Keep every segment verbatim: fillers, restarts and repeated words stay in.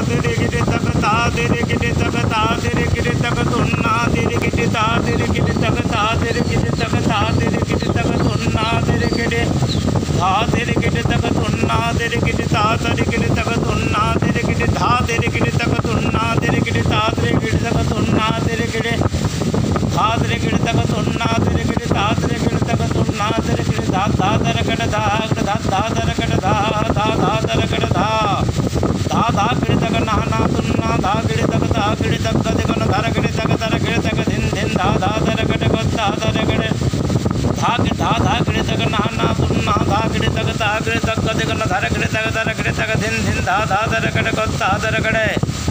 तेरे गिरे तक ता तेरे गिरे तक ता तेरे गिरे तक तुन्ना तेरे गिरे ता तेरे गिरे तक ता तेरे गिरे तक ता तेरे गिरे तक तुन्ना तेरे गिरे धा तेरे गिरे तक तुन्ना तेरे गिरे ता तेरे गिरे तक तुन्ना तेरे गिरे धा तेरे गिरे तक तुन्ना तेरे गिरे ता तेरे गिरे तक तुन्ना तेरे गिरे धा तेरे गिरे तक तुन्ना तेरे गिरे ता तेरे गिरे तक तुन्ना तेरे गिरे धा धा दर कट धा धा धा दर कट धा धा धा दर कट धा धा धा गिरे तक ना ना तुन्ना धा गिरे तक धा गिरे तक गद गन धर गिरे तक धर गिरे तक धिन धिन धा धा दर कट गद धा दर गिरे धा धा धा गिरे तक ना ना तुन्ना धा गिरे तक धा गिरे तक गद गन धर गिरे तक धर गिरे तक धिन धिन धा धा दर कट गद धा दर गिरे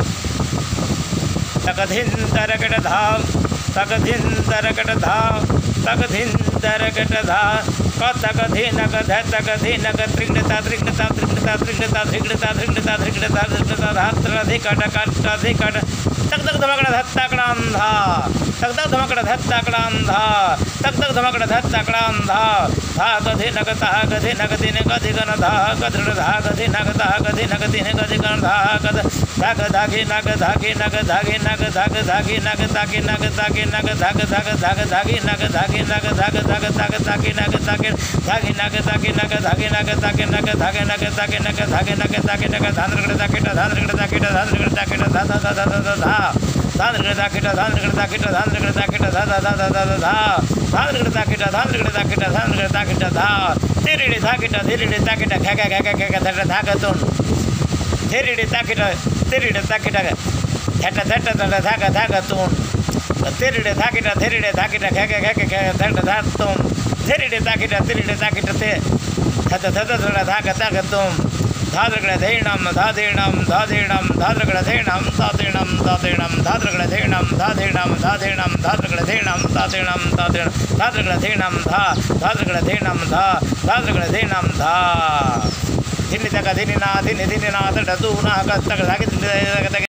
तक धिन दर कट धा तक धिन दर कट धा तक धिन दर कट धा क तक धिन क ध तक धिन क त्रिगणता त्रिगणता त्रिगणता त्रिगणता त्रिगणता त्रिगणता त्रिगणता त्रिगणता धात्र धिकट कट धिकट तक तक धमकड़ धत्ताकड़ा अंधा तक तक धमकड़ धत्ताकड़ा अंधा तक तक धमकड़ धत्ताकड़ा अंधा धा गधि नग ता गधि नग दिन गधि गन धा गधृ धा गधि नग ता गधि नग दिन गधि गन धा गध धाग धागे नग धागे नग धागे नग धाग धागे नग तागे नग तागे नग धाग धाग धाग धागे नग धागे नग धाग धाग धाग तागे नग तागे धागे नग तागे नग धागे नग तागे नग धागे नग तागे नग धागे नग तागे नग धांद्रगड़ ताके धांद्रगड़ ताके धांद्रगड़ ताके धा धा धा धा धा धा धांद्रगड़ ताके धांद्रगड़ ताके धांद्रगड़ ताके धा धा धा धा धा धा धांद्रगड़ ताके धांद्रगड़ ताके धांद्रगड़ ताके धा तेरे धाके तेरे ताके खा खा खा खा खा धा धा तुन तेरे ताके तेरे ताके घट घट धाग धाग तुम तेरे धाके तेरे धाके खा खा खा खा धट धा तुम तेरे ताके तेरे ताके ते धत धत धाग धाग तुम धाद्रगड़ धेणम धाधेणम धाधेणम धाद्रगड़ धेणम धाधेणम धाधेणम धाद्रगड़ धेणम धाधेणम धाधेणम धाद्रगड़ धेणम धाधेणम धाधेणम धाद्रगड़ धेणम धा धाद्रगड़ धेणम धा धाद्रगड़ धेणम धा धिनि तक धिनि ना धिनि धिनि ना तट तू ना तक धागे